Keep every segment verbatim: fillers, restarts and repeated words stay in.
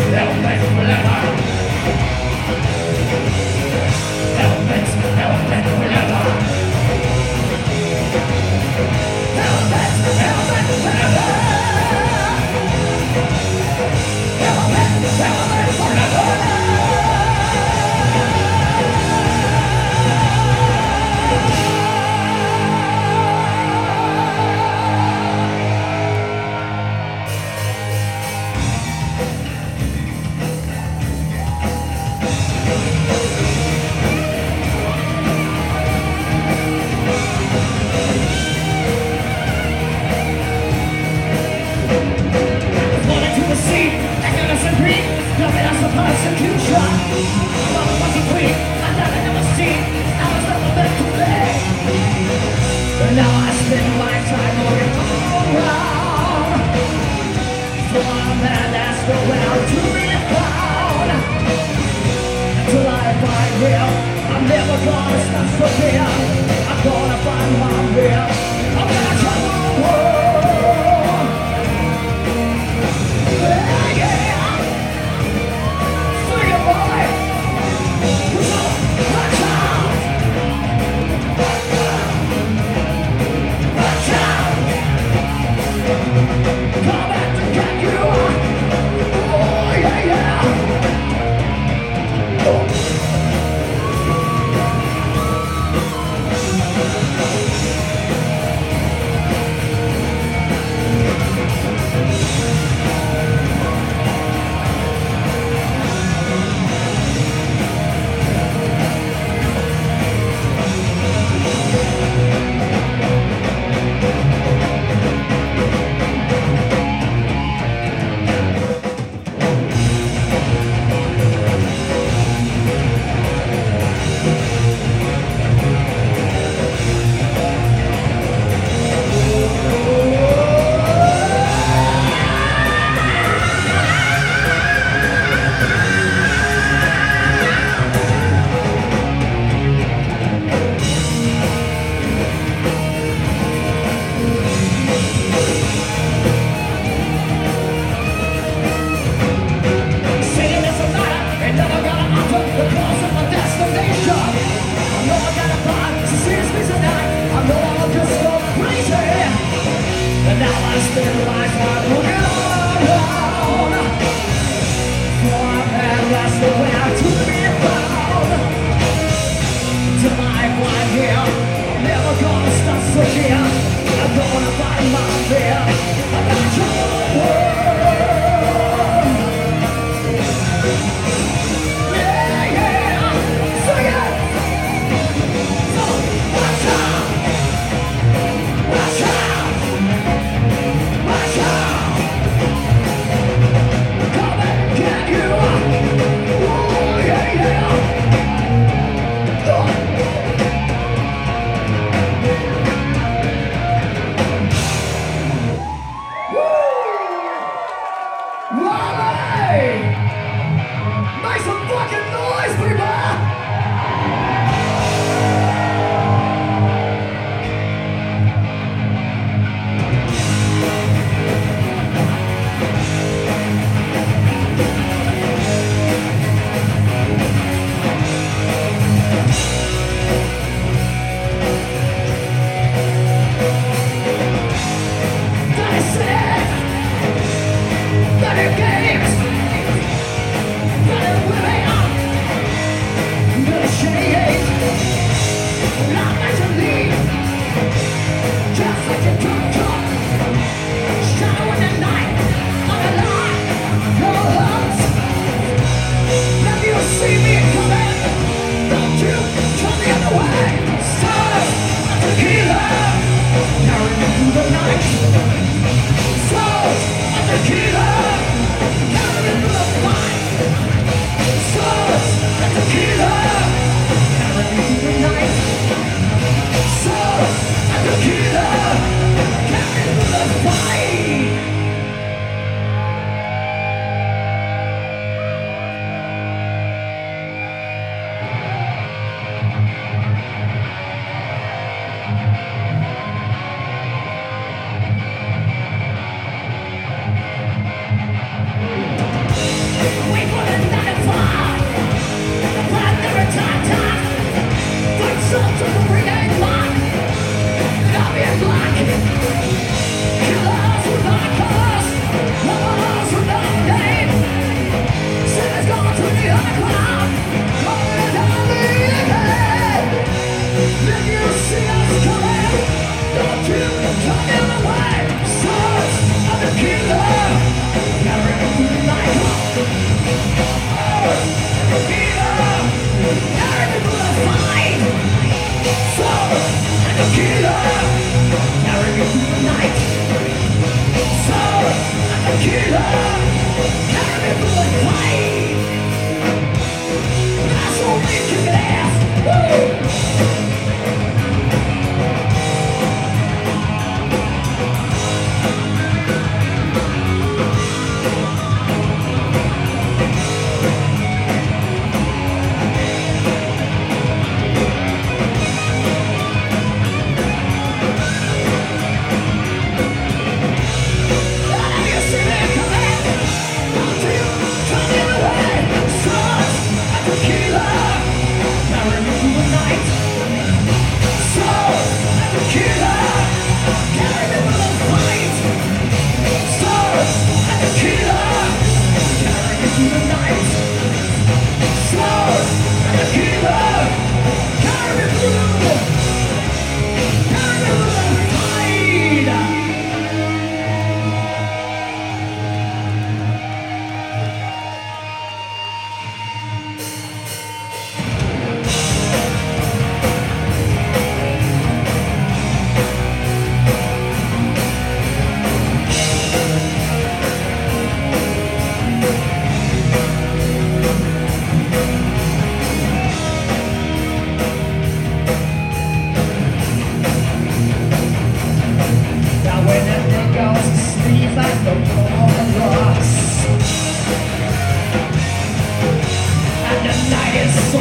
Come back, can you?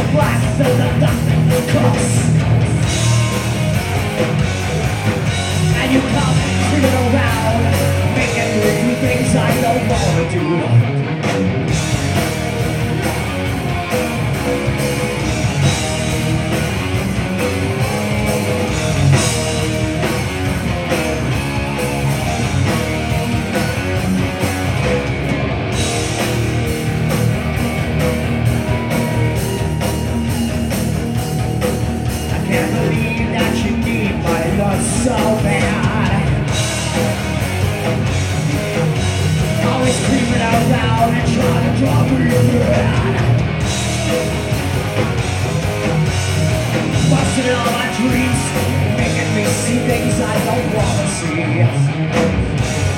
blast and the nothing costs. And you come creeping around, making me do things I don't wanna do. So bad, always creeping around and trying to draw me in. Busting all my dreams, making me see things I don't wanna see.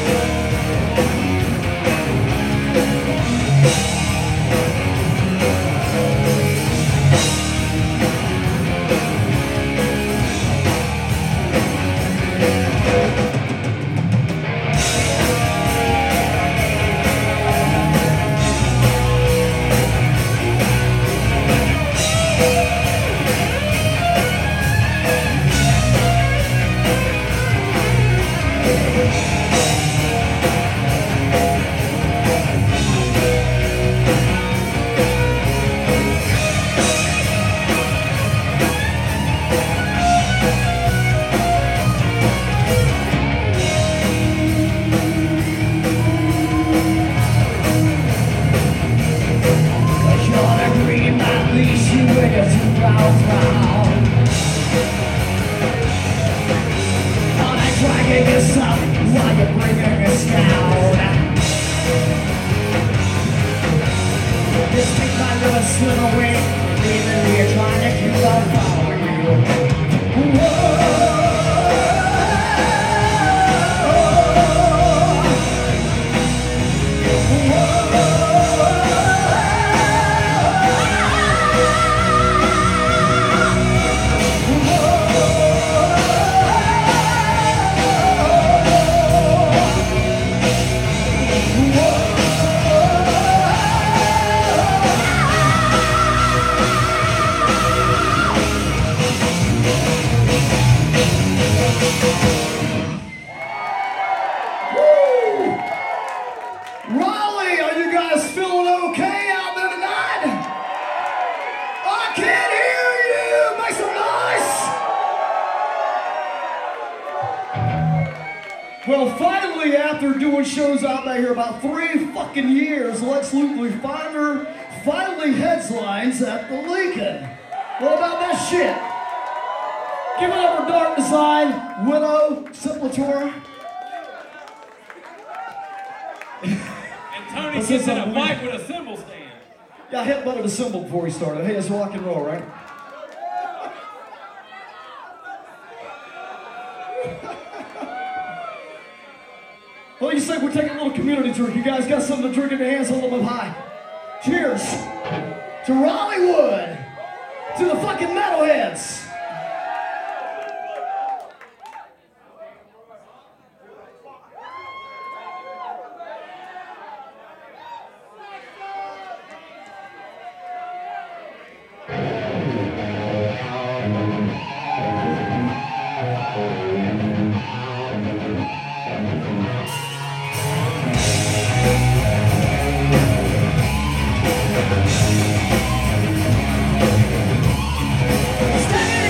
Shows out there here about three fucking years. Lexx Luthor finally, finally headlines at the Lincoln. What about that shit? Give it up for Dark Design, Widow, Sepultura. And Tony gets in a mic with a cymbal stand. Yeah, I hit button the cymbal before we started. Hey, it's rock and roll, right? Well, you say we're taking a little community tour. You guys got something to drink in your hands, hold them up high. Cheers to Raleigh Wood, to the fucking metalheads. Standing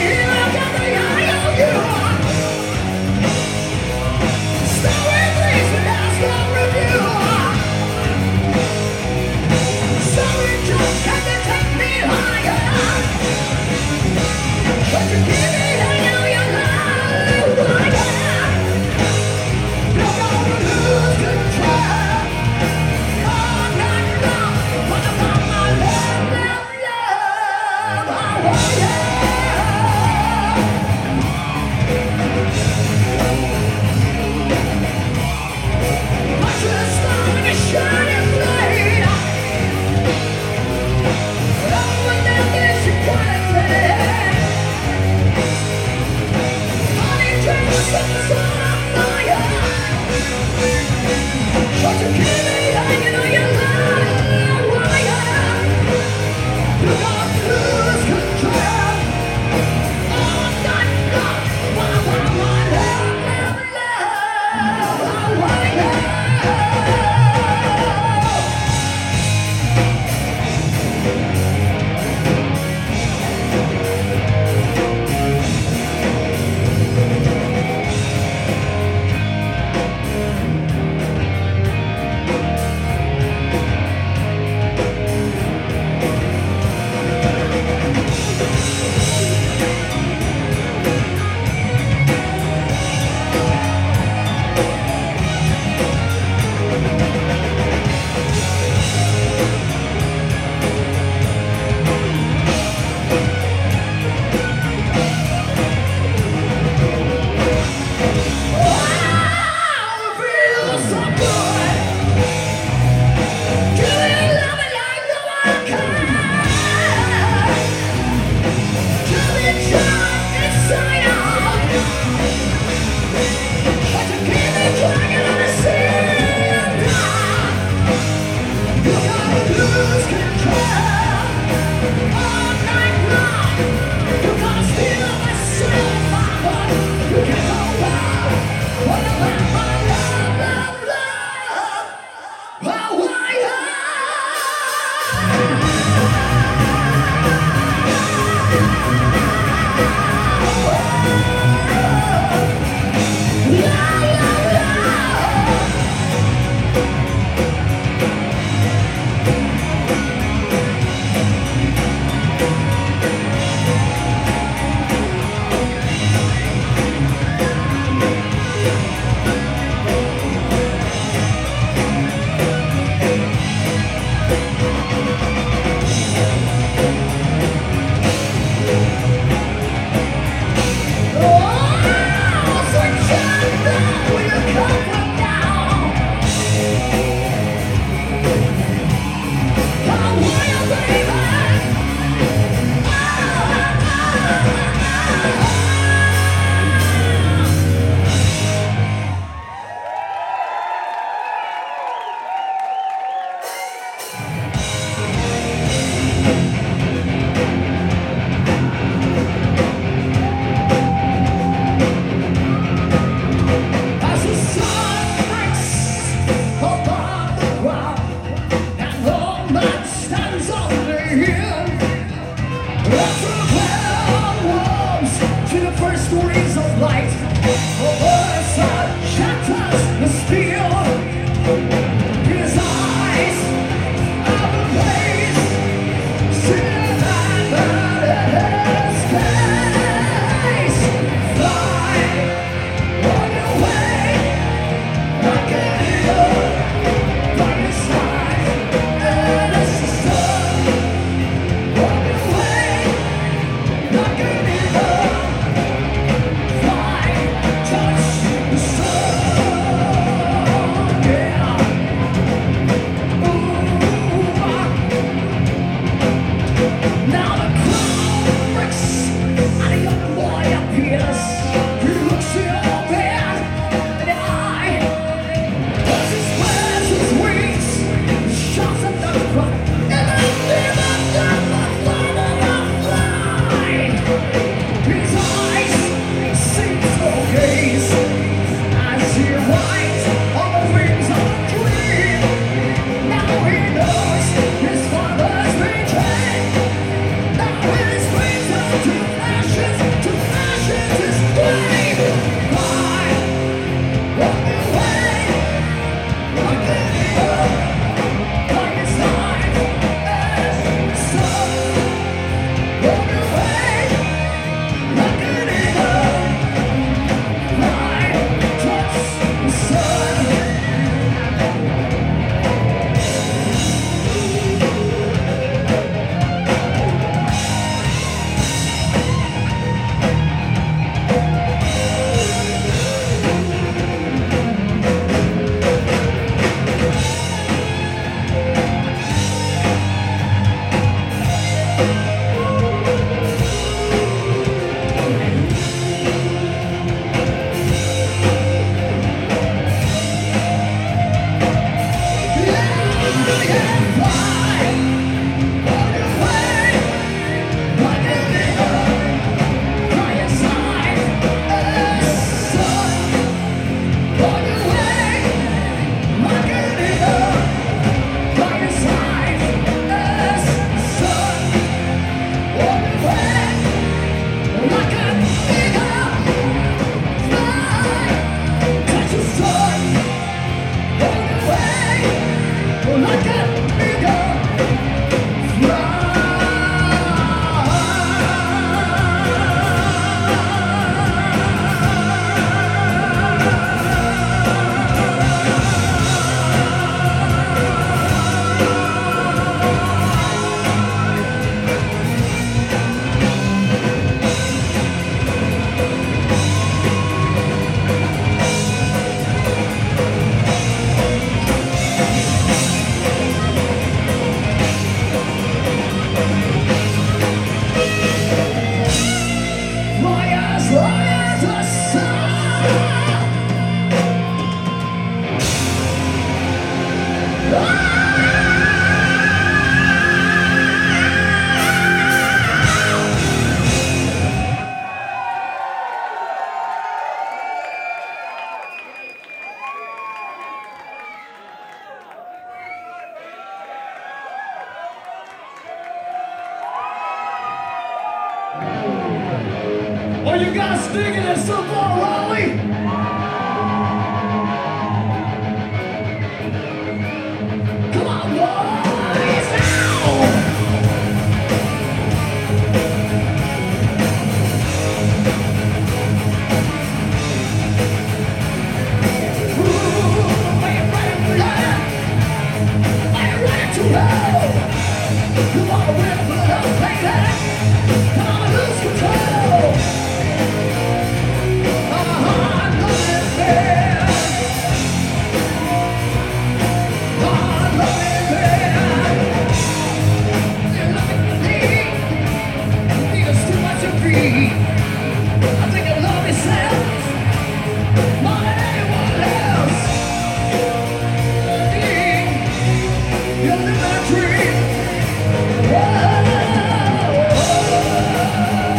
Are you guys digging it so far, Raleigh? Come on, boys, now! Ooh, are you ready for that? Are you ready to roll? Come on, we're ready for that, baby! Come on, lose control! I think I love myself more than anyone else. You're the dream. Whoa, whoa, whoa.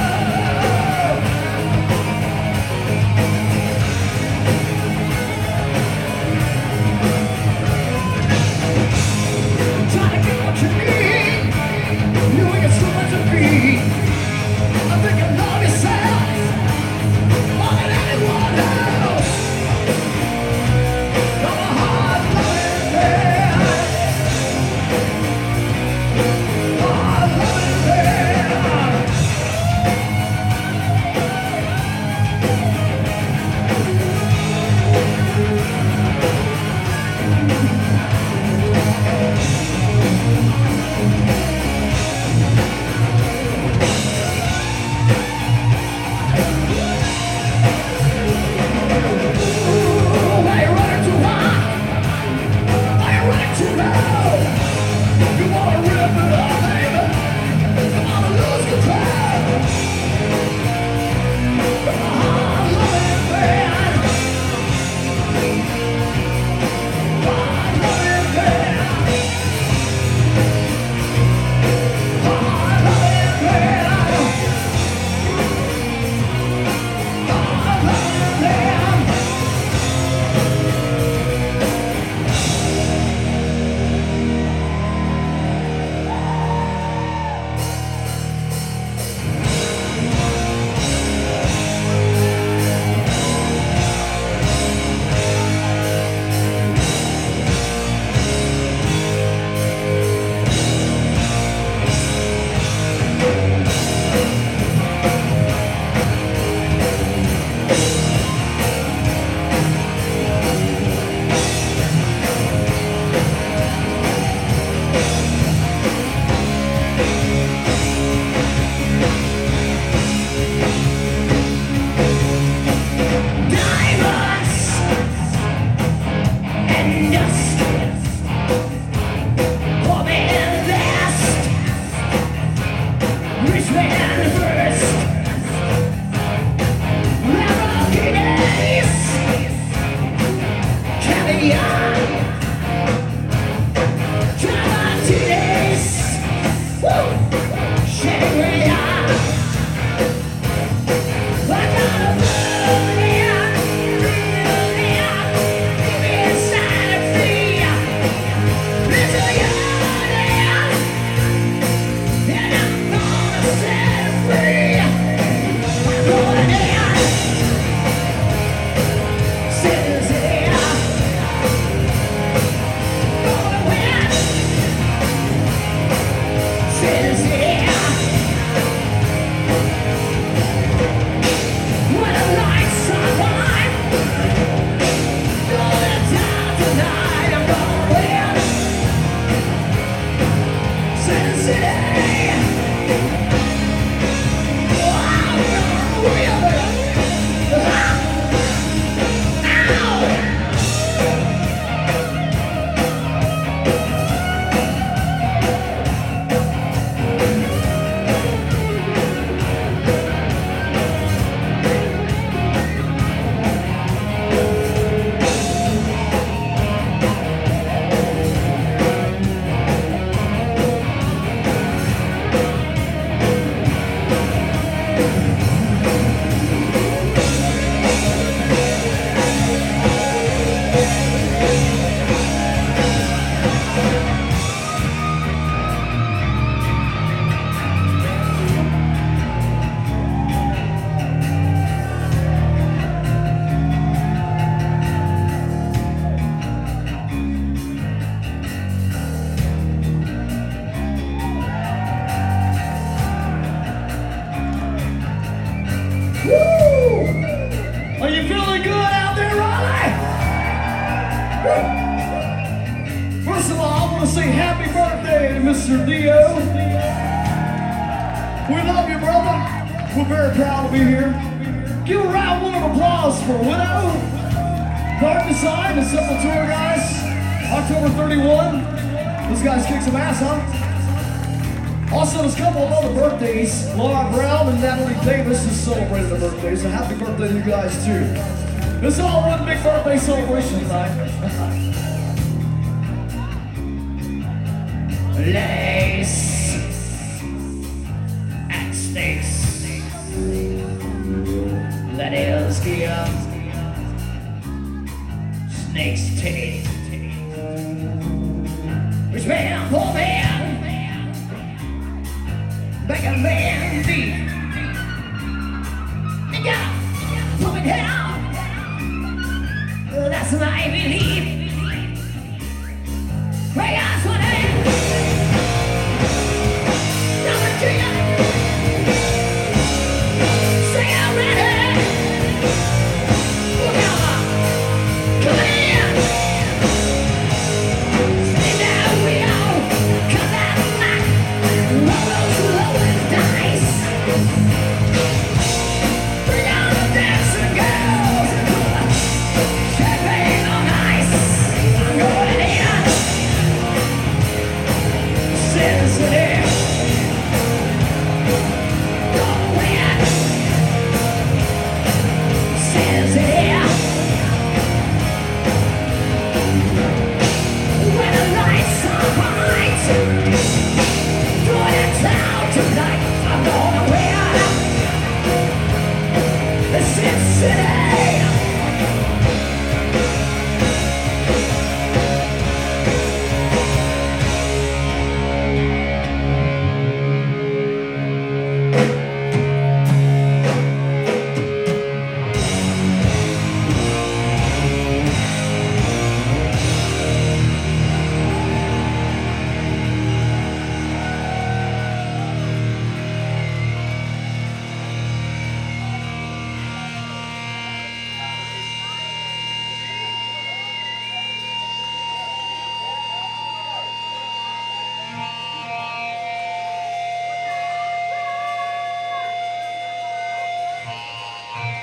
Mister Dio. We love you, brother. We're very proud to be here. Give a round one of applause for Widow, Dark Design, and Sepultura, guys. October thirty-first. Those guys kick some ass, huh? Also, there's a couple of other birthdays. Laura Brown and Natalie Davis just celebrated their birthdays, so happy birthday to you guys, too. This is all one big birthday celebration tonight. Lace and snakes, that is gear, snake's teeth, which man for man, make a man deep, and got put it down, that's what I believe. Hey, that's what I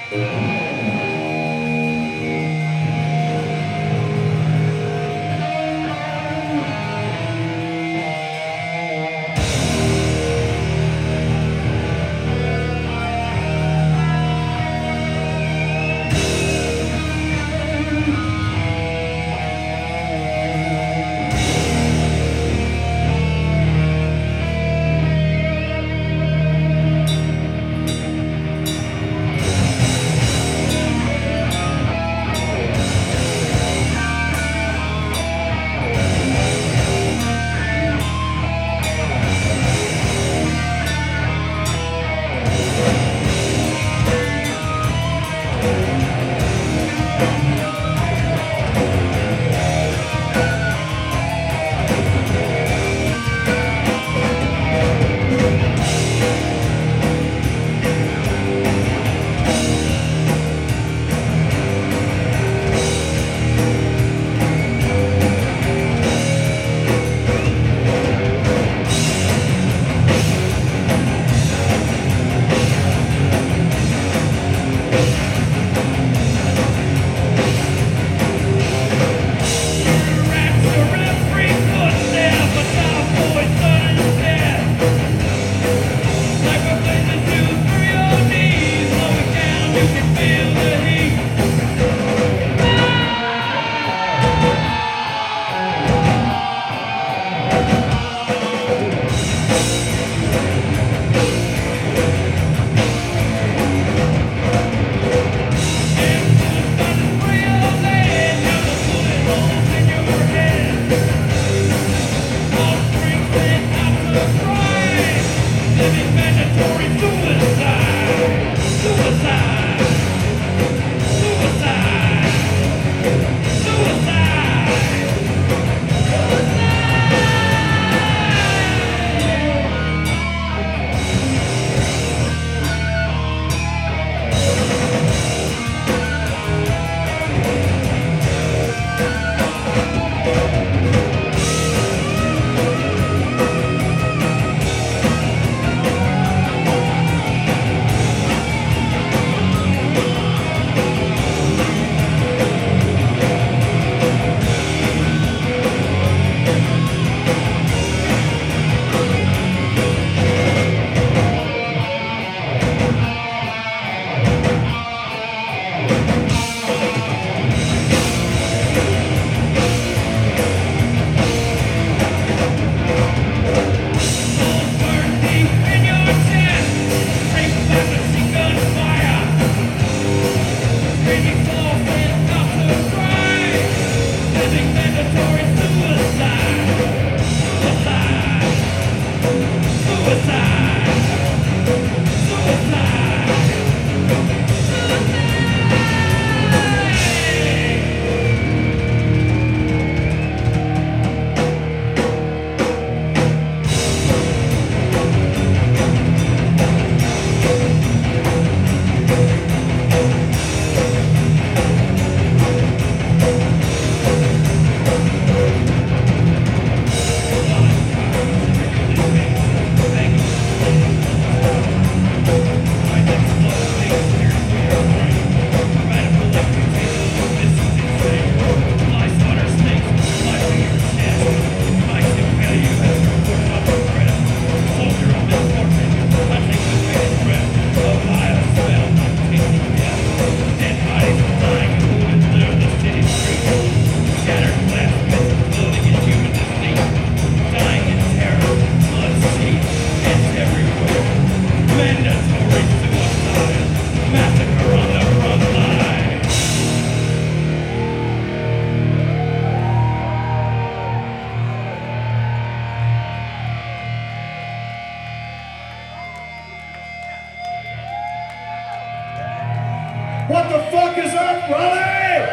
What the fuck is up, Raleigh?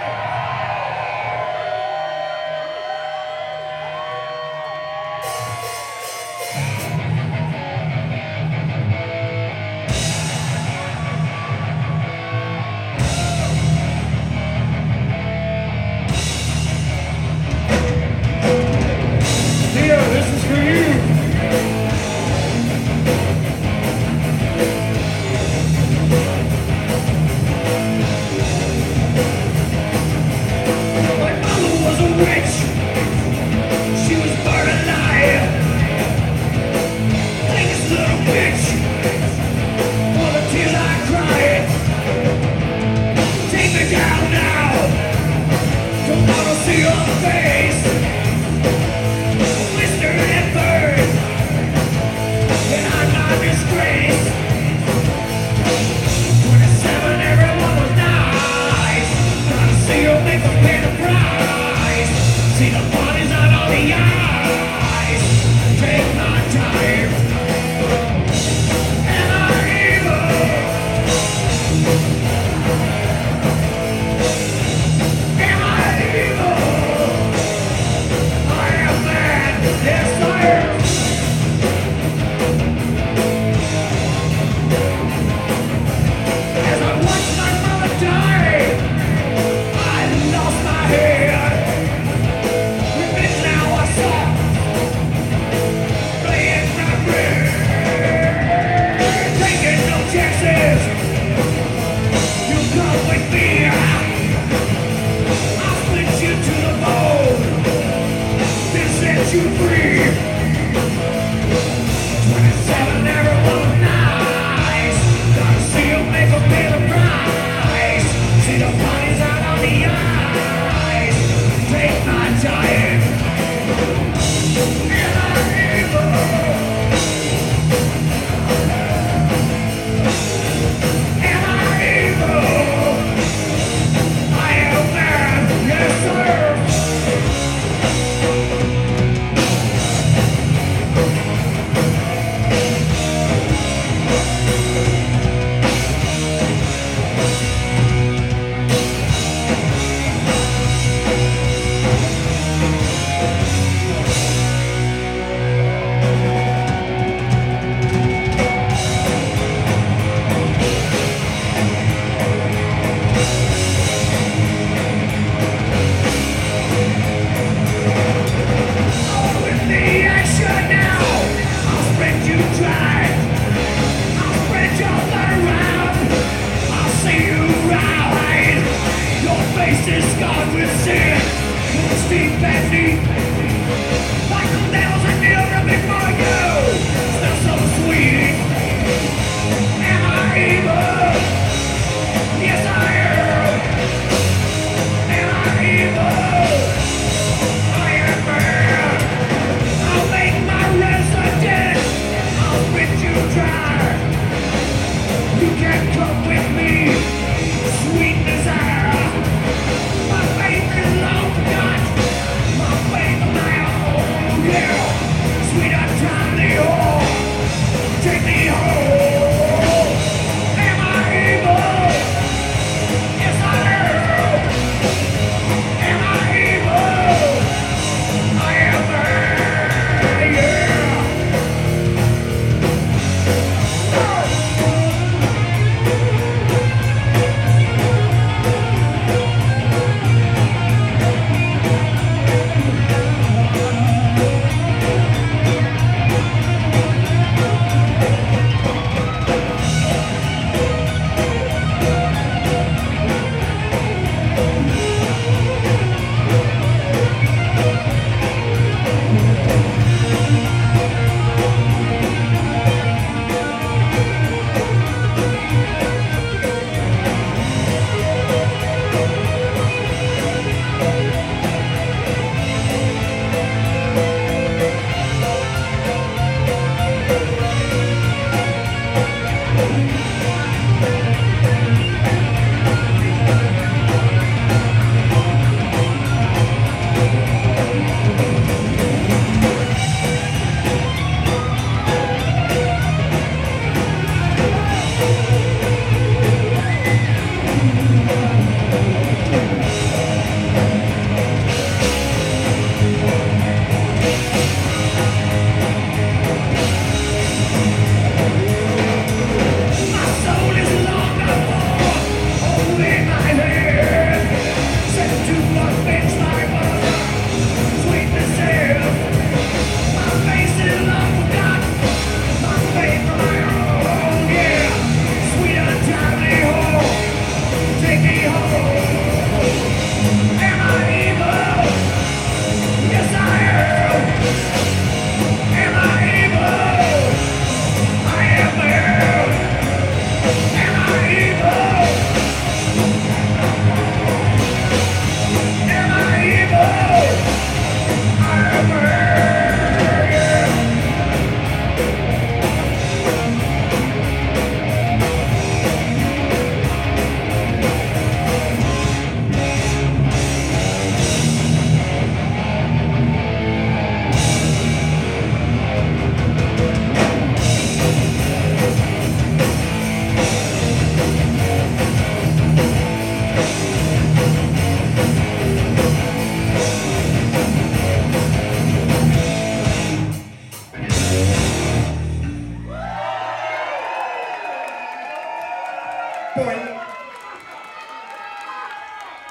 Theo, this is for you.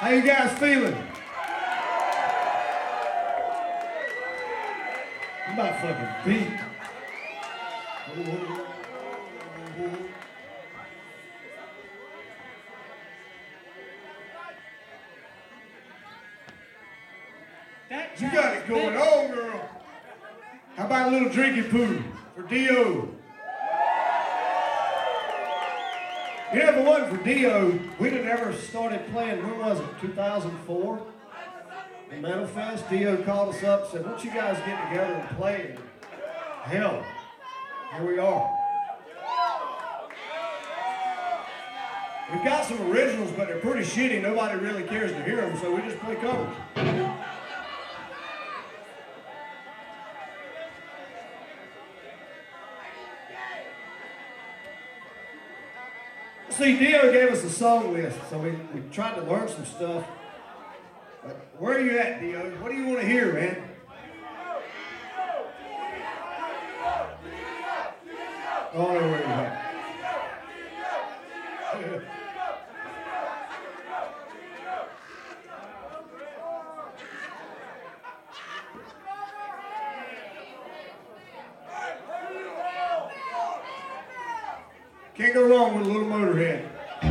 How you guys feeling? I'm about fucking beat. You got it going on, girl. How about a little drinky poo for D O? You know, if it wasn't for D O, we'd have never started playing, when was it, two thousand four? The Metalfest. D O called us up and said, why don't you guys get together and play? Hell, here we are. We've got some originals, but they're pretty shitty. Nobody really cares to hear them, so we just play covers. See, Dio gave us a song list, so we, we tried to learn some stuff. But where are you at, Dio? What do you want to hear, man? Oh, I know where you're at. Can't go wrong with a little Motorhead.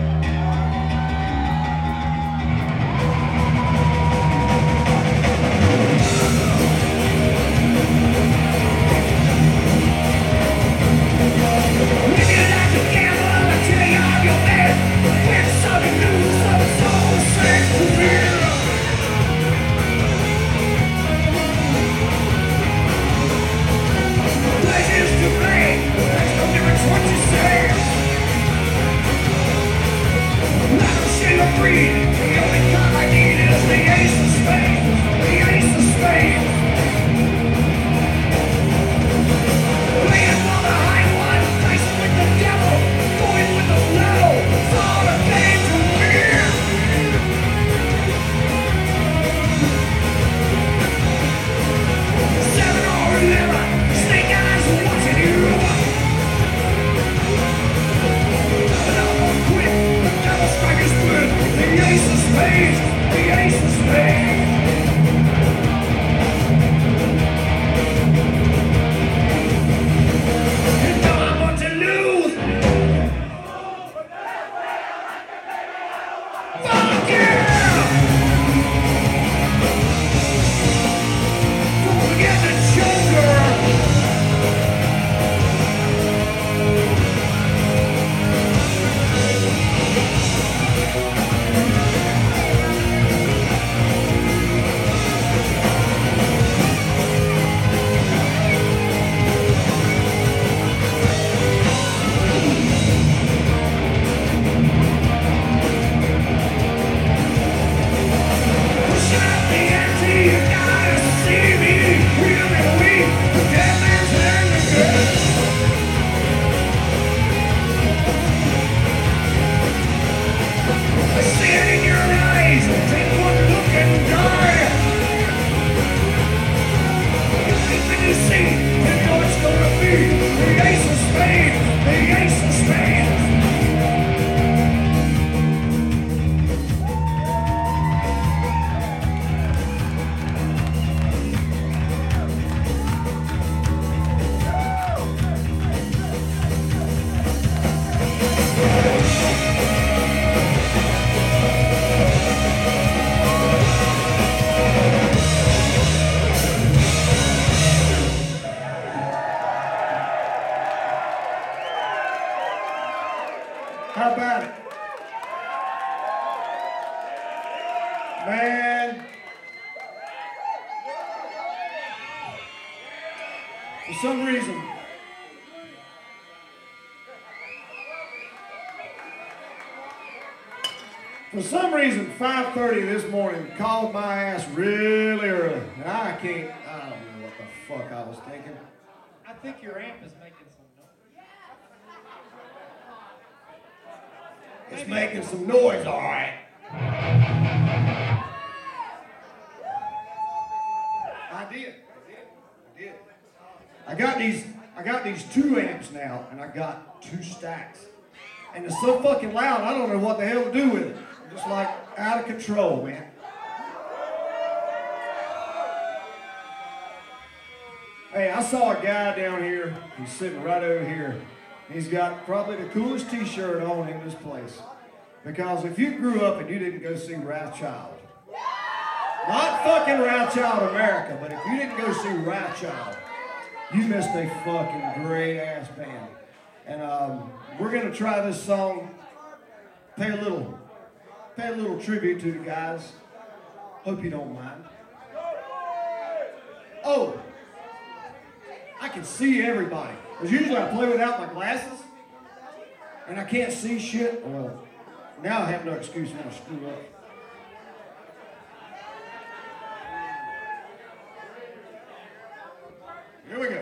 How about it? Man. For some reason, for some reason, five thirty this morning called my ass really early. And I can't, I don't know what the fuck I was thinking. I think your amp is making some noise. It's Maybe making some noise, all right. I did. I did. I did. I got these, I got these two amps now, and I got two stacks. And it's so fucking loud, I don't know what the hell to do with it. Just like out of control, man. Hey, I saw a guy down here. He's sitting right over here. He's got probably the coolest t-shirt on in this place. Because if you grew up and you didn't go see Wrathchild, not fucking Wrathchild America, but if you didn't go see Wrathchild, you missed a fucking great ass band. And um, we're gonna try this song, pay a little, pay a little tribute to the guys. Hope you don't mind. Oh, I can see everybody. Because usually I play without my glasses, and I can't see shit. Well, now I have no excuse when I screw up. Here we go.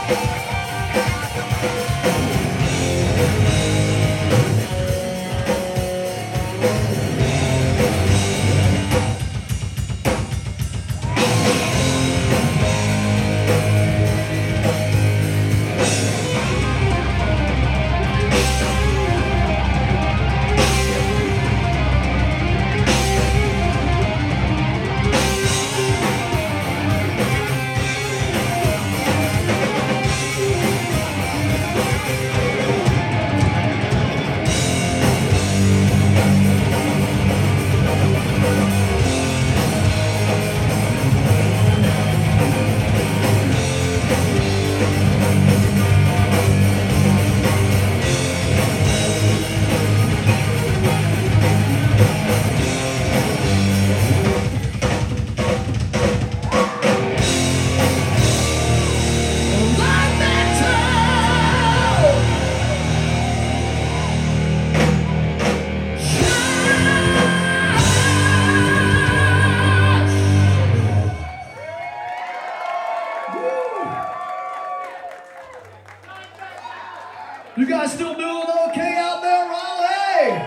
You guys still doing okay out there, Raleigh?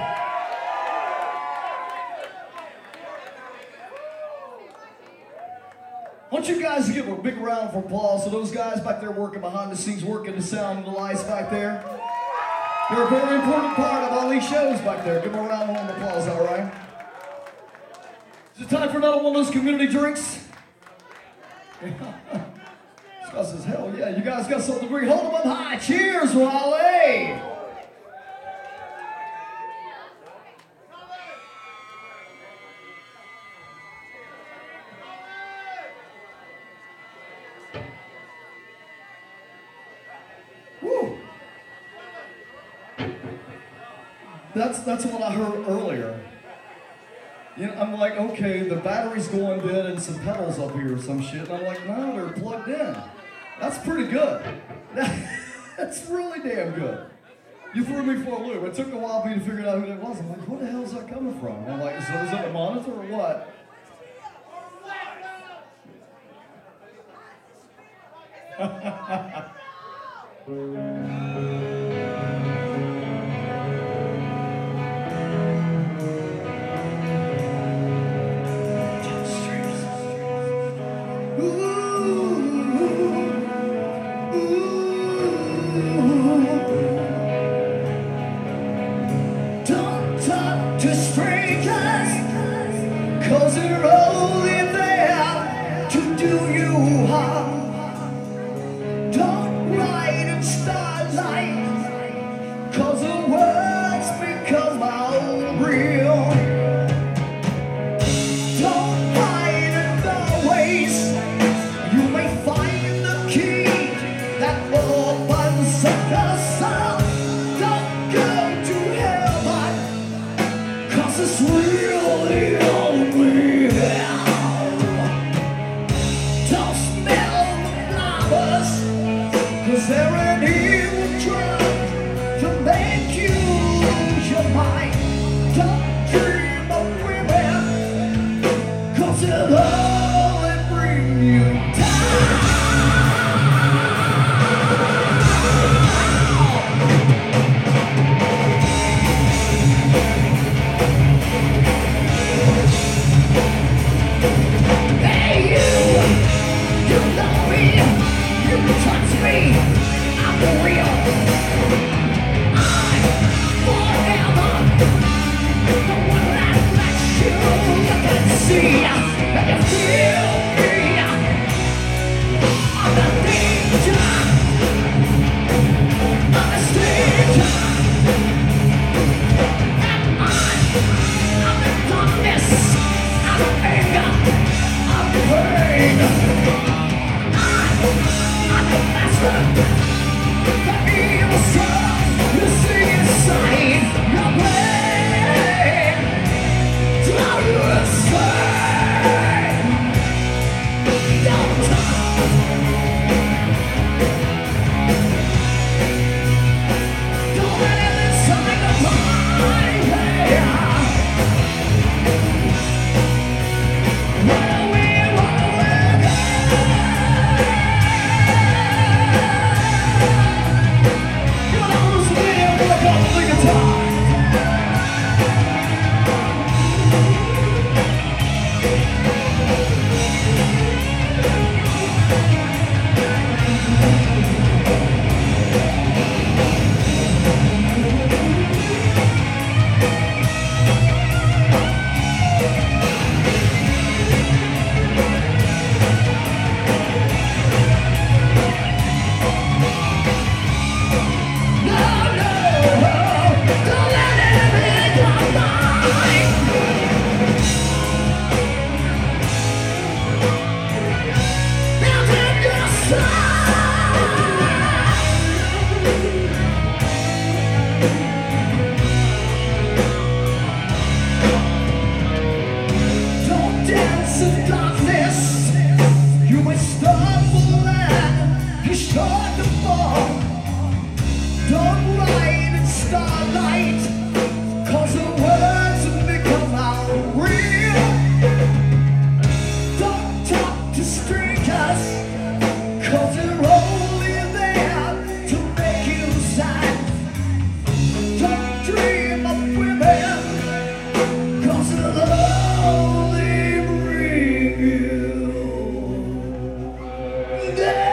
I want you guys to give a big round of applause to those guys back there working behind the scenes, working the sound and the lights back there. They're a very important part of all these shows back there. Give them a round of applause, all right? Is it time for another one of those community drinks? This guy says, hell yeah, you guys got something great. Hold them up high. Cheers, Raleigh. Woo. That's, that's what I heard earlier. You know, I'm like, okay, the battery's going dead and some pedals up here or some shit. And I'm like, no, they're plugged in. That's pretty good. That, that's really damn good. You threw me for a loop. It took a while for me to figure out who that was. I'm like, where the hell is that coming from? I'm like, so is it a monitor or what? fall. Don't write in starlight, cause the words will become out real. Don't talk to strangers, cause they're only there to make you sad. Don't dream of women, cause they'll only bring you down.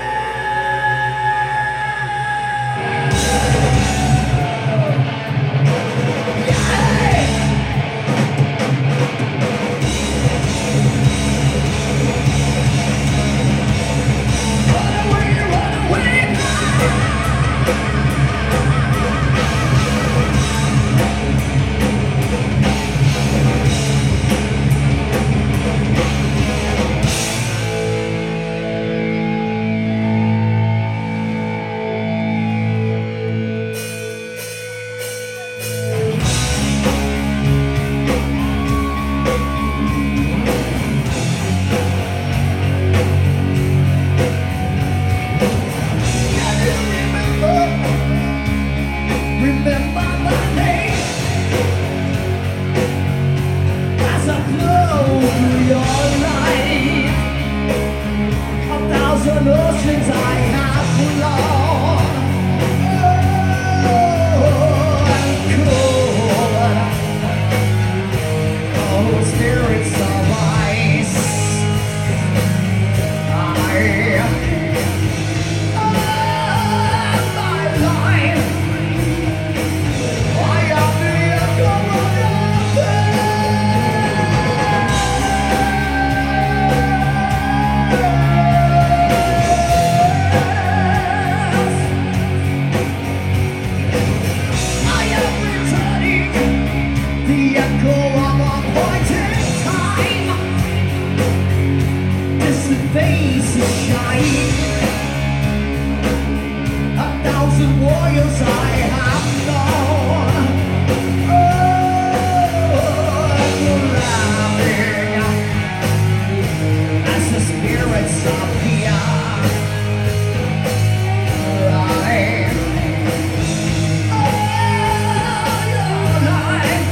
Run away, run away Remember my name as I flow through your life. A thousand oceans I have flown. Oh, I'm cold. Oh, spirits of ice. I am my life. I am the echo of your I am returning, the echo of a point in time. Distant faces shine. A thousand warriors I have known. Oh, I'm laughing as the spirits appear. Right. Oh, your life.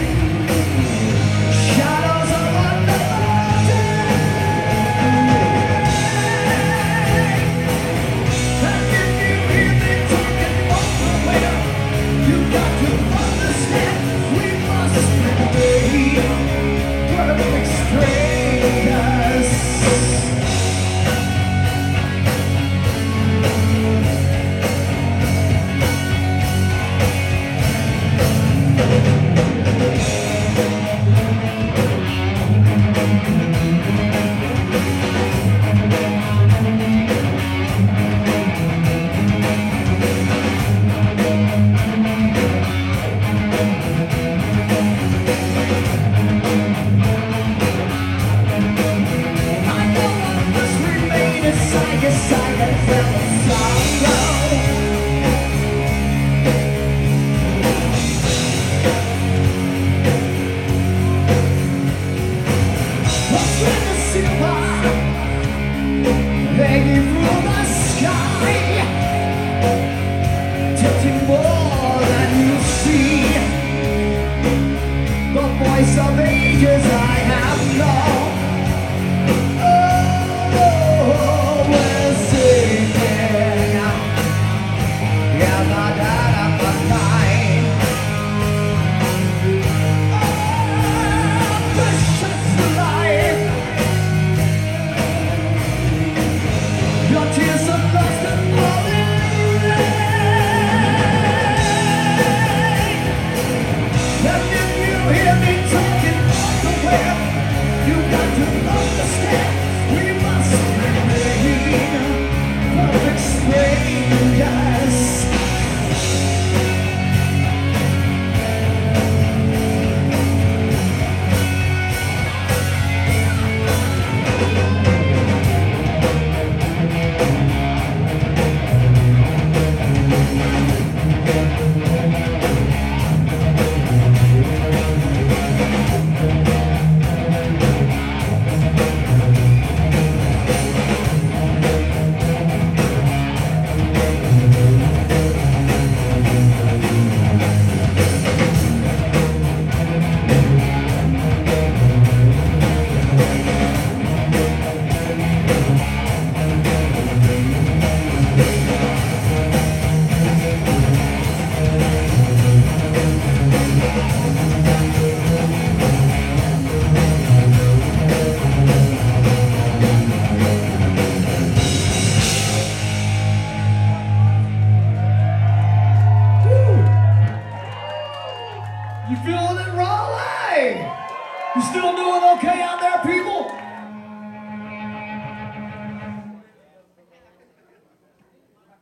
Shadows of wonder. And if you hear me talking more,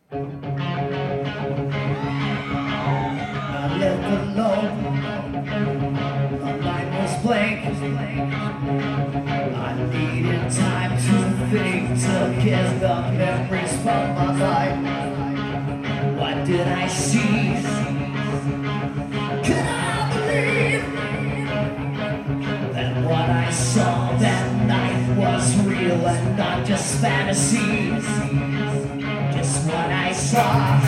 I left alone. My mind was blank. I needed time to think, to get the memories from my life. What did I see? Can I believe that what I saw that night was real and not just fantasies? Just what I saw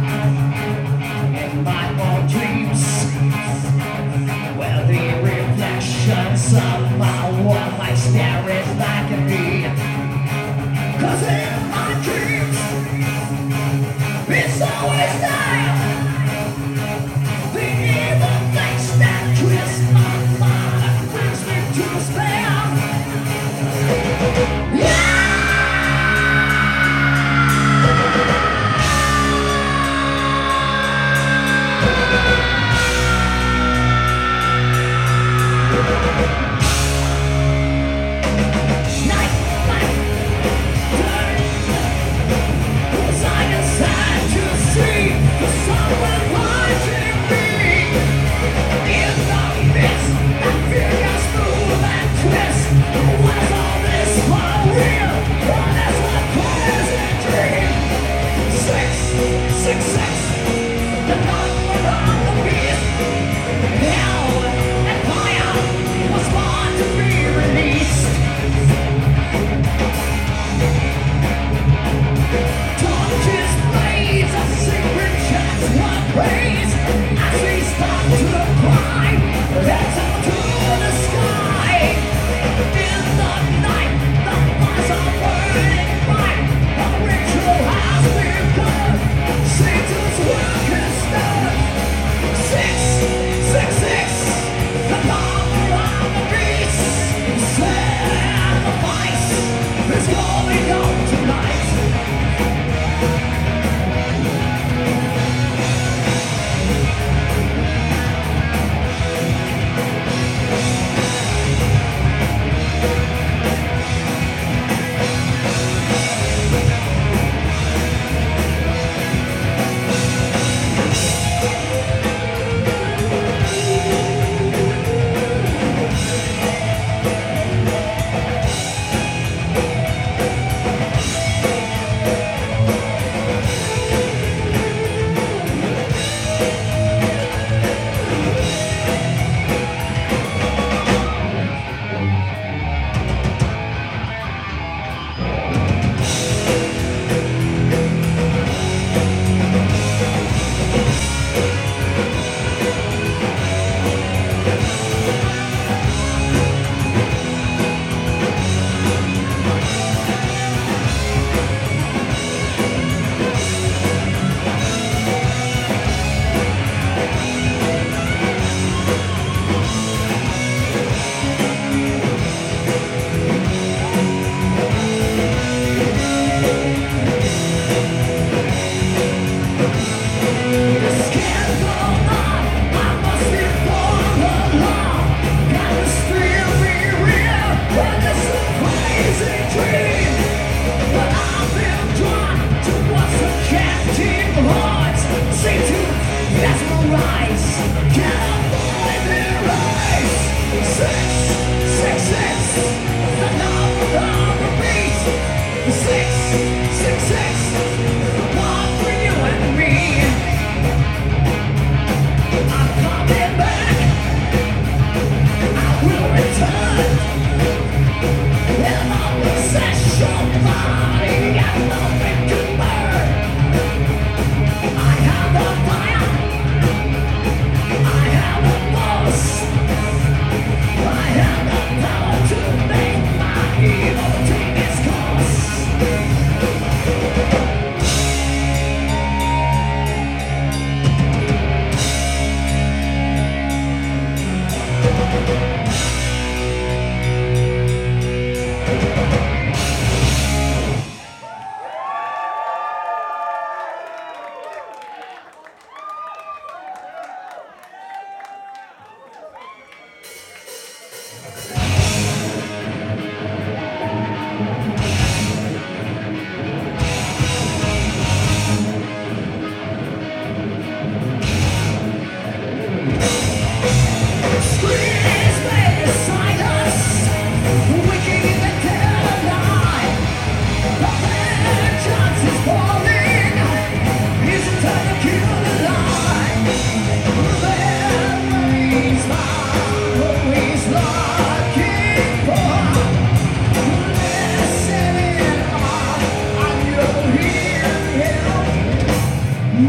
in my own dreams, where the reflections of my one light staring back at me. Cause in my dreams, it's always there. The evil things that twist my mind and brings me to despair. Yeah!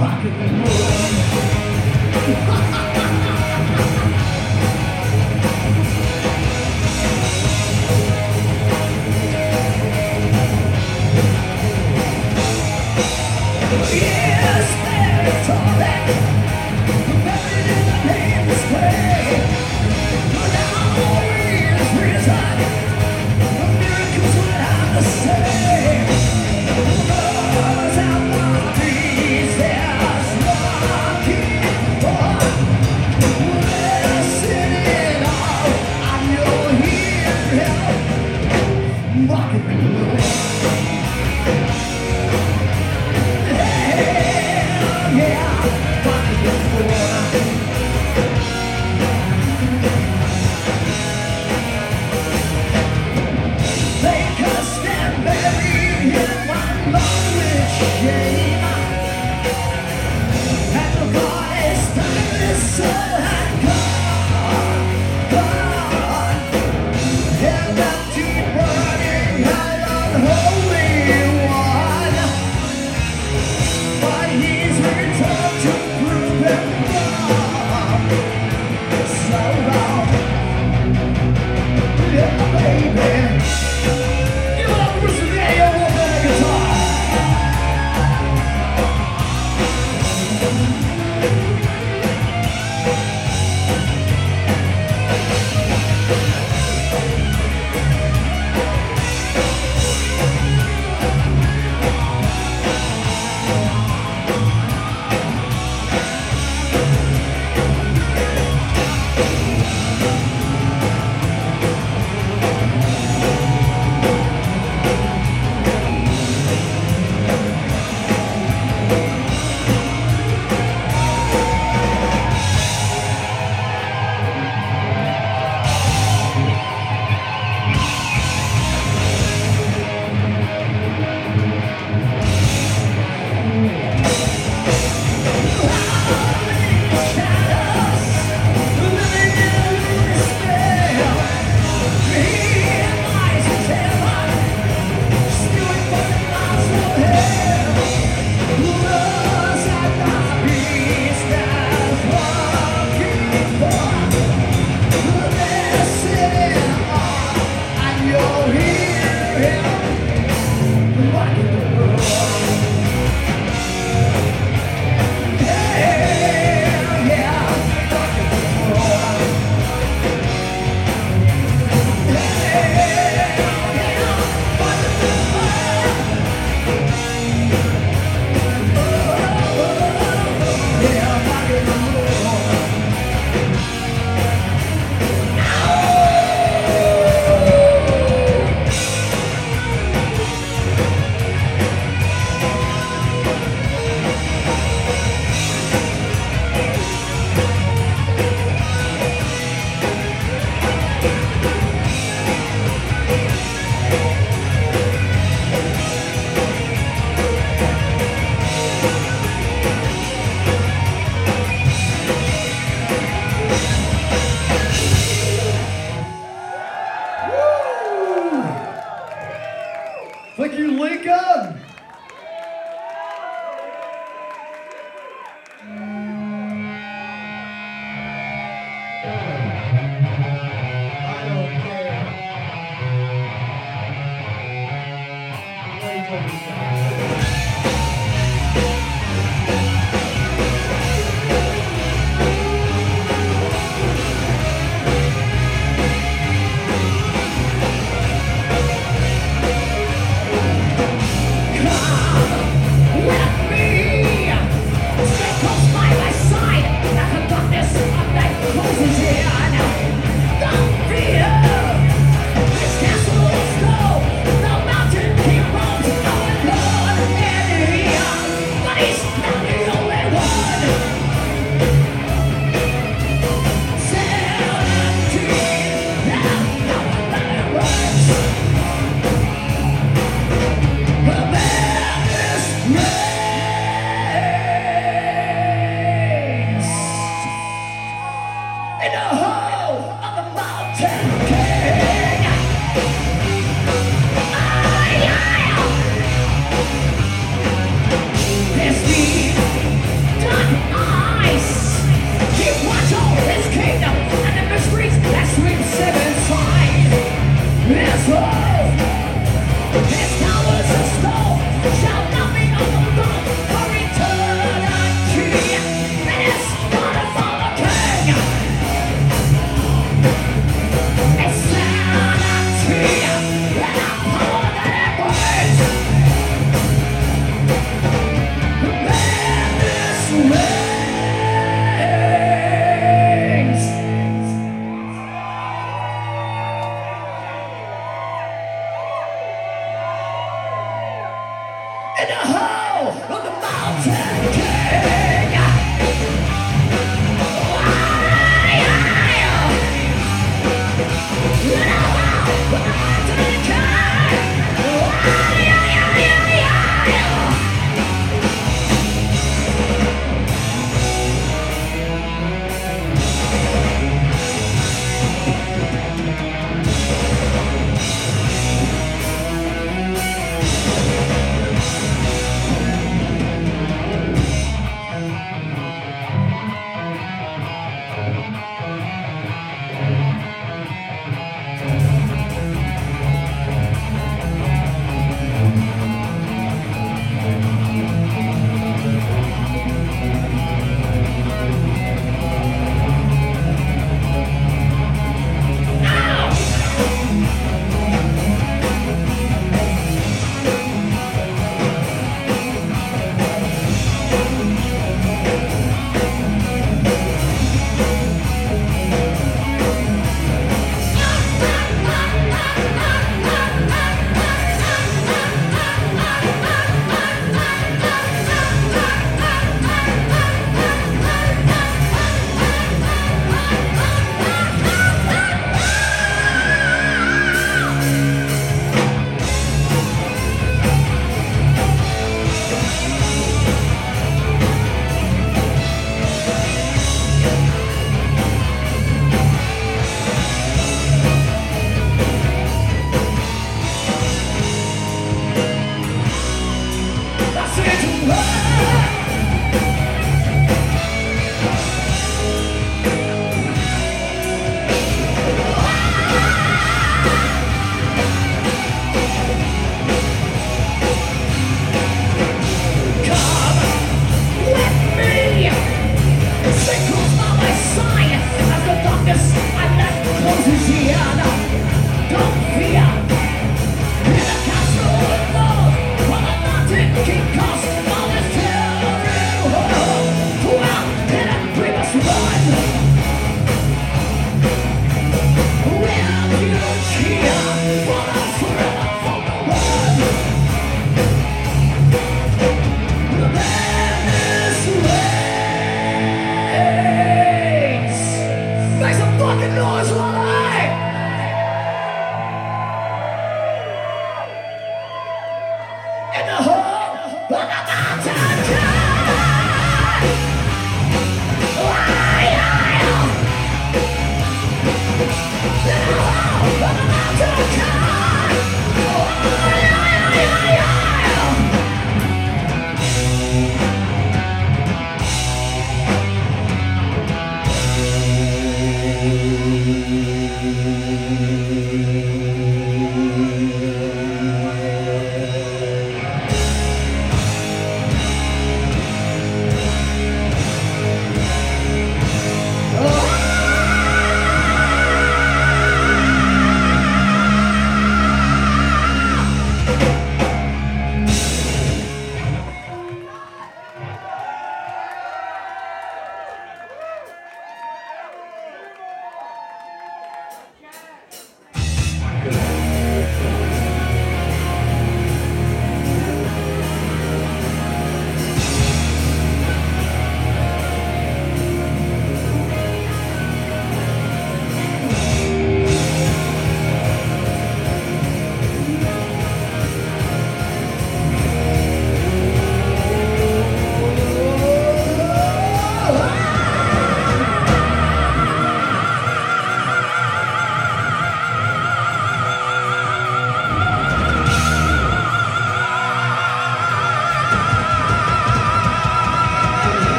Rocket the moon. Yes, there's all that buried in the nameless grave. But now always reason the miracles would have the same. Rose out my trees, there's nothing more. We're sitting all on your heel, rocking the moon. Yeah, rocket the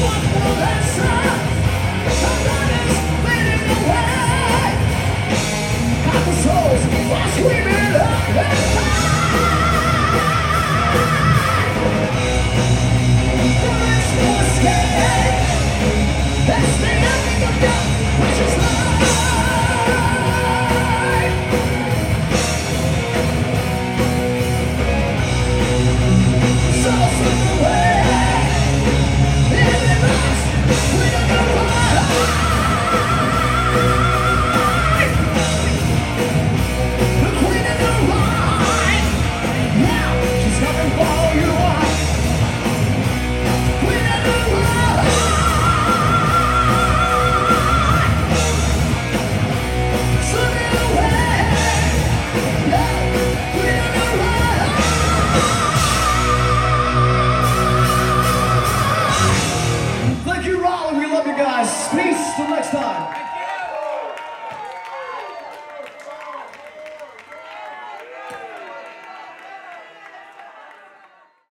Let's